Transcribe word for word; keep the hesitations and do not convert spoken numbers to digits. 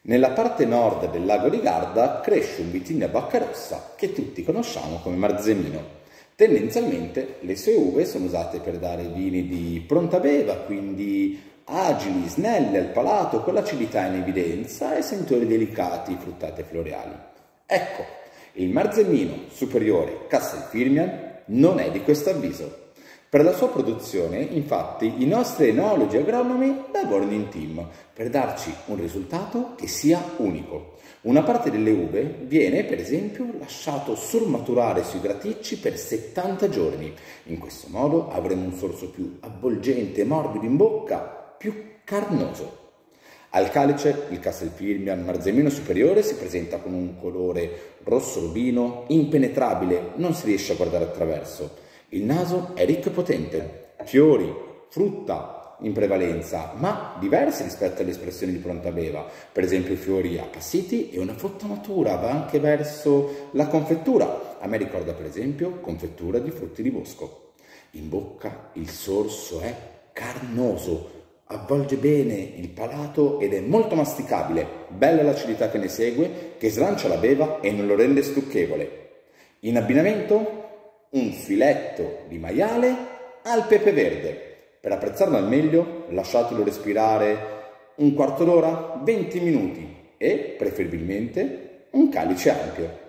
Nella parte nord del lago di Garda cresce un vitigno a bacca rossa che tutti conosciamo come Marzemino. Tendenzialmente le sue uve sono usate per dare vini di pronta beva, quindi agili, snelli al palato, con l'acidità in evidenza e sentori delicati, fruttati e floreali. Ecco, il Marzemino superiore Castelfirmian non è di questo avviso. Per la sua produzione, infatti, i nostri enologi e agronomi lavorano in team per darci un risultato che sia unico. Una parte delle uve viene, per esempio, lasciato surmaturare sui graticci per settanta giorni. In questo modo avremo un sorso più avvolgente e morbido in bocca, più carnoso. Al calice il Castelfirmian Marzemino superiore si presenta con un colore rosso rubino, impenetrabile, non si riesce a guardare attraverso. Il naso è ricco e potente, fiori, frutta in prevalenza, ma diversi rispetto alle espressioni di pronta beva. Per esempio fiori appassiti e una frutta matura va anche verso la confettura. A me ricorda per esempio confettura di frutti di bosco. In bocca il sorso è carnoso, avvolge bene il palato ed è molto masticabile. Bella l'acidità che ne segue, che slancia la beva e non lo rende stucchevole. In abbinamento un filetto di maiale al pepe verde. Per apprezzarlo al meglio lasciatelo respirare un quarto d'ora, venti minuti e preferibilmente un calice ampio.